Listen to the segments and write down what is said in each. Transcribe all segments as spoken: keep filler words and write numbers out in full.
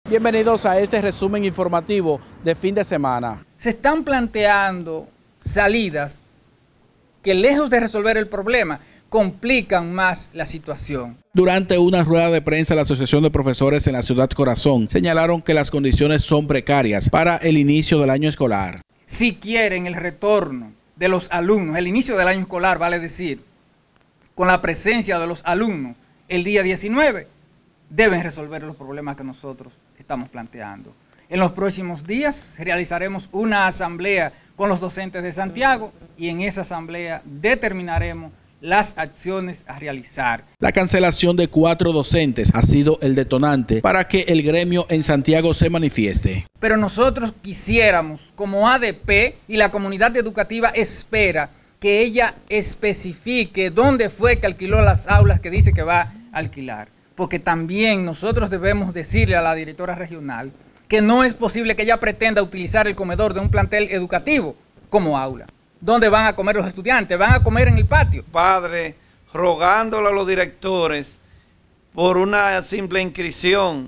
Bienvenidos a este resumen informativo de fin de semana. Se están planteando salidas que, lejos de resolver el problema, complican más la situación. Durante una rueda de prensa, la Asociación de Profesores en la Ciudad Corazón señalaron que las condiciones son precarias para el inicio del año escolar. Si quieren el retorno de los alumnos, el inicio del año escolar, vale decir, con la presencia de los alumnos el día diecinueve, deben resolver los problemas que nosotros estamos planteando. En los próximos días realizaremos una asamblea con los docentes de Santiago y en esa asamblea determinaremos las acciones a realizar. La cancelación de cuatro docentes ha sido el detonante para que el gremio en Santiago se manifieste. Pero nosotros quisiéramos, como A D P y la comunidad educativa espera, que ella especifique dónde fue que alquiló las aulas que dice que va a alquilar. Porque también nosotros debemos decirle a la directora regional que no es posible que ella pretenda utilizar el comedor de un plantel educativo como aula. ¿Dónde van a comer los estudiantes? ¿Van a comer en el patio? Padre, rogándole a los directores por una simple inscripción,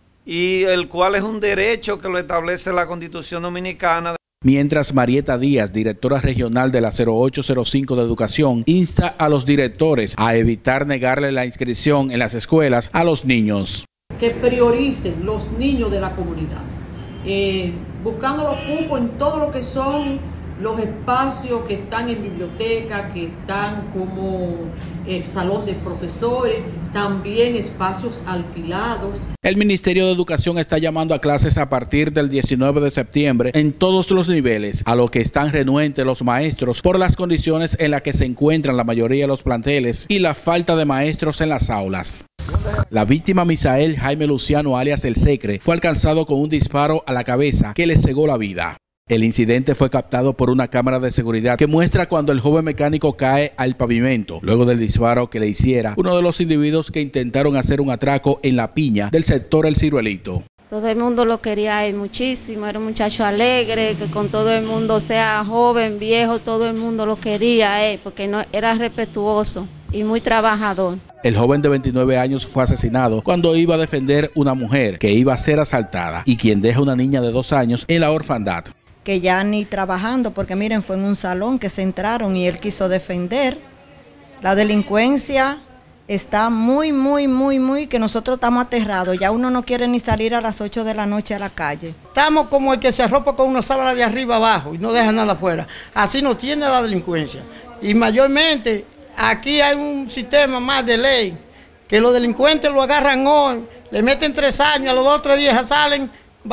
y el cual es un derecho que lo establece la Constitución Dominicana. Mientras Marieta Díaz, directora regional de la cero ocho cero cinco de Educación, insta a los directores a evitar negarle la inscripción en las escuelas a los niños. Que prioricen los niños de la comunidad, eh, buscando los cupos en todo lo que son los espacios que están en biblioteca, que están como el salón de profesores, también espacios alquilados. El Ministerio de Educación está llamando a clases a partir del diecinueve de septiembre en todos los niveles, a lo que están renuentes los maestros por las condiciones en las que se encuentran la mayoría de los planteles y la falta de maestros en las aulas. La víctima Misael Jaime Luciano, alias El Secre, fue alcanzado con un disparo a la cabeza que le cegó la vida. El incidente fue captado por una cámara de seguridad que muestra cuando el joven mecánico cae al pavimento, luego del disparo que le hiciera uno de los individuos que intentaron hacer un atraco en La Piña del sector El Ciruelito. Todo el mundo lo quería a él muchísimo, era un muchacho alegre, que con todo el mundo, sea joven, viejo, todo el mundo lo quería a él, porque no, era respetuoso y muy trabajador. El joven de veintinueve años fue asesinado cuando iba a defender una mujer que iba a ser asaltada y quien deja una niña de dos años en la orfandad. Que ya ni trabajando, porque miren, fue en un salón que se entraron y él quiso defender. La delincuencia está muy, muy, muy, muy, que nosotros estamos aterrados. Ya uno no quiere ni salir a las ocho de la noche a la calle. Estamos como el que se arropa con una sábana de arriba abajo y no deja nada afuera. Así nos tiene la delincuencia. Y mayormente aquí hay un sistema más de ley, que los delincuentes lo agarran hoy, le meten tres años, a los dos o tres días salen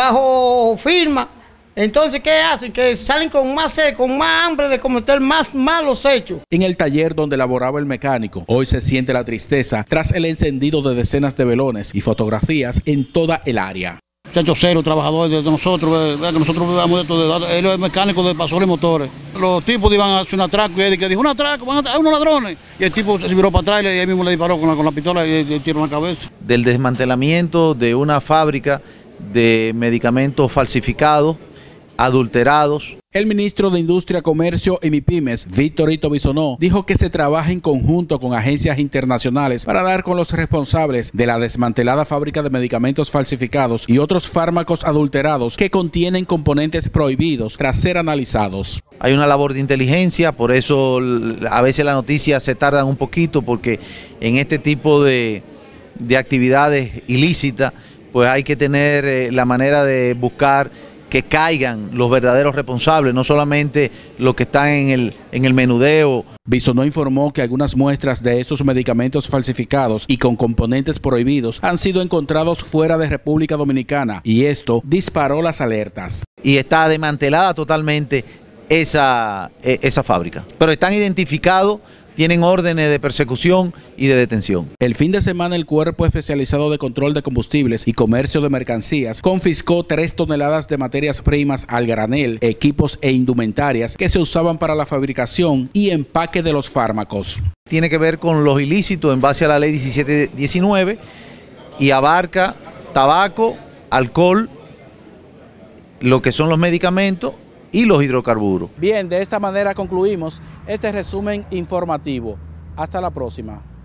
bajo firma. Entonces, ¿qué hacen? Que salen con más sed, con más hambre de cometer más malos hechos. En el taller donde laboraba el mecánico, hoy se siente la tristeza tras el encendido de decenas de velones y fotografías en toda el área. Muchachos serios, trabajadores de nosotros, que nosotros vivamos esto, de, él es mecánico de pasoles y motores. Los tipos iban a hacer un atraco y él que dijo, un atraco, van a, hay unos ladrones. Y el tipo se viró para atrás y él mismo le disparó con la, con la pistola y le tiró en la cabeza. Del desmantelamiento de una fábrica de medicamentos falsificados, adulterados. El ministro de Industria, Comercio y MIPYMES, Víctor Ito Bisonó, dijo que se trabaja en conjunto con agencias internacionales para dar con los responsables de la desmantelada fábrica de medicamentos falsificados y otros fármacos adulterados que contienen componentes prohibidos tras ser analizados. Hay una labor de inteligencia, por eso a veces las noticias se tardan un poquito, porque en este tipo de, de actividades ilícitas, pues hay que tener eh, la manera de buscar que caigan los verdaderos responsables, no solamente los que están en el, en el menudeo. Bisonó informó que algunas muestras de estos medicamentos falsificados y con componentes prohibidos han sido encontrados fuera de República Dominicana y esto disparó las alertas. Y está desmantelada totalmente esa, esa fábrica, pero están identificados, tienen órdenes de persecución y de detención. El fin de semana el Cuerpo Especializado de Control de Combustibles y Comercio de Mercancías confiscó tres toneladas de materias primas al granel, equipos e indumentarias que se usaban para la fabricación y empaque de los fármacos. Tiene que ver con los ilícitos en base a la ley diecisiete diecinueve y abarca tabaco, alcohol, lo que son los medicamentos y los hidrocarburos. Bien, de esta manera concluimos este resumen informativo. Hasta la próxima.